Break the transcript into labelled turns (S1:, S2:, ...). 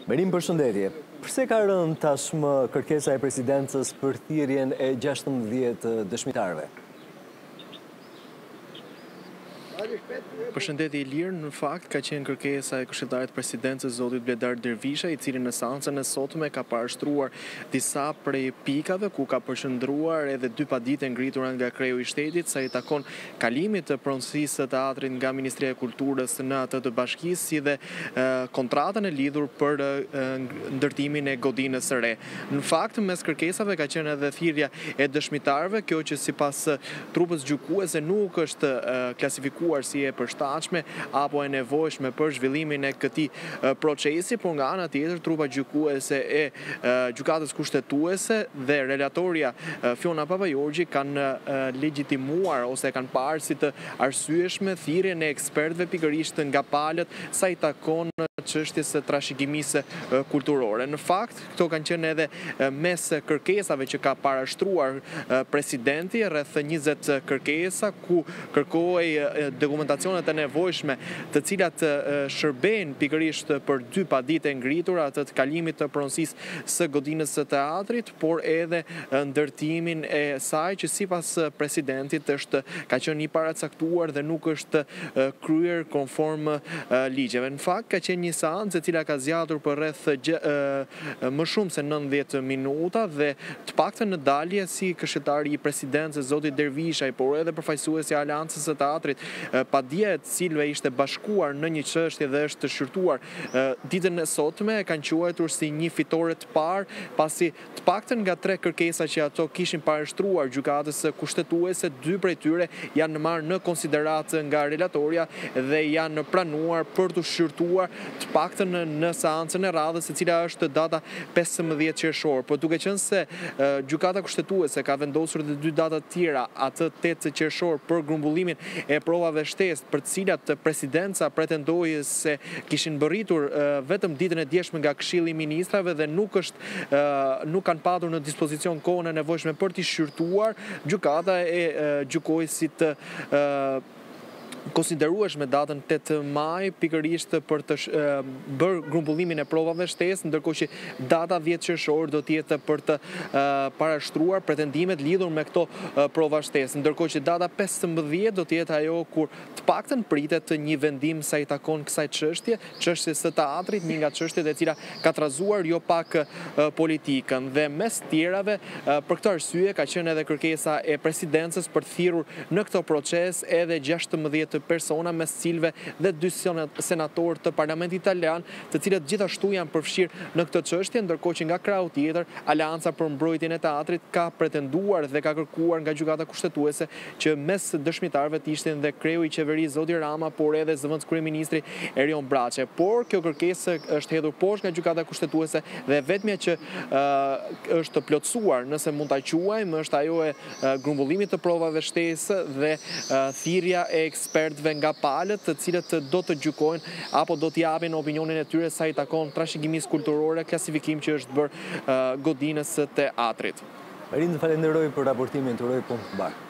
S1: Merim, përshëndetje. Pse ka rënë tashmë kërkesa e presidencës për thirrjen e 16 dëshmitarëve?
S2: Përshëndetje Ilir, në fakt ka qenë kërkesa e këshilltarit presidencës zotit Bledar Dervisha, i cili në seancën e sotme ka parashtruar disa prej pikave ku ka përshëndruar edhe 2 padite ngritura nga kreu i shtetit sa i takon kalimit të pronësisë së teatrit nga Ministria e Kulturës në atë të bashkisë, si dhe kontratën e lidhur për ndërtimin e godinës së re. Në fakt, mes kërkesave ka qenë edhe thirrja e dëshmitarëve, kjo që sipas trupës gjykuese nuk është klasifikuar si e përshtatshme apo e nevojshme për zhvillimin e këtij procesi, por nga ana tjetër trupa gjykuese e gjykatës kushtetuese dhe relatoria Fiona Papajorgji kanë legjitimuar ose kanë parë si të arsyeshme thirrjen e ekspertëve pikërisht nga palët sa i takon çështjes së trashëgimisë kulturore. Në fakt, këto kanë qenë edhe mes kërkesave që ka parashtruar presidenti, rreth 20 kërkesa ku kërkohej dokumentacionet e nevojshme të cilat shërbejnë pikërisht për 2 padite ngritura, atë të kalimit të pronësisë së godinës së teatrit, por edhe ndërtimin e saj që sipas presidentit ka qenë i paracaktuar dhe nuk është kryer konform ligjeve. Në fakt, ka qenë një seancë e cila ka zgjatur për rreth më shumë se 90 minuta dhe të paktën në dalje si këshilltari i presidencës zoti Dervisha, por edhe përfaqësuesi i Aleancës së Teatrit, Padia e cilëve ishte bashkuar në një çështje dhe është shqyrtuar ditën e sotme, e kanë quajtur si një fitore të parë, pasi të paktën nga 3 kërkesa që ato kishin parashtruar gjykatës kushtetuese, 2 prej tyre janë marrë në konsideratë nga relatoria dhe janë pranuar për të shqyrtuar të paktën në seancën e radhës, e cila është data 15 qershor. Por duke qenë se gjykata kushtetuese ka vendosur edhe 2 data të tjera, atë 8 qershor për grumbullimin e provave shtesë, për të cilat presidenca pretendoi se kishin bërritur vetëm ditën e djeshme nga Këshilli i Ministrave dhe nuk kanë patur në dispozicion kohën e nevojshme për t'i shqyrtuar, gjykata e gjykoi si të konsiderueshme datën 8 maj pikërisht për të bërë grumbullimin e provave shtesë, ndërkohë që data 10 qershor do të jetë për të parashtruar pretendimet lidhur me këto prova shtesë, ndërkohë që data 15 do të jetë ajo kur të paktën pritet një vendim sa i takon kësaj çështjes së teatrit, një nga çështjet e cila ka trazuar jo pak politikën dhe mes tjerave për këtë arsye ka qenë edhe kërkesa e presidencës për të thirrur në këtë proces edhe 16 persona, mes cilëve dhe 2 senatorë të Parlamentit Italian, të cilët gjithashtu janë përfshirë në këtë çështje, ndërkohë që nga krau tjetër, Aleanca për Mbrojtjen e Teatrit ka pretenduar dhe ka kërkuar nga gjykata kushtetuese që mes dëshmitarëve të ishte dhe kreu i qeverisë zoti Rama, por edhe zëvendës kryeministri Erion Braçe. Por kjo kërkesë është hedhur poshtë nga gjykata kushtetuese dhe vetmja që është plotësuar, nëse mund ta quajmë, është ajo e grumbullimit të provave shtesë dhe thirrja e ekspertëve nga palët, të cilët do të gjykojnë apo do të japin opinionin e tyre sa i takon trashëgimisë kulturore, klasifikim që është bërë godinës së teatrit.
S1: Merim, falenderoj për raportimin, të uroj punë të mbar.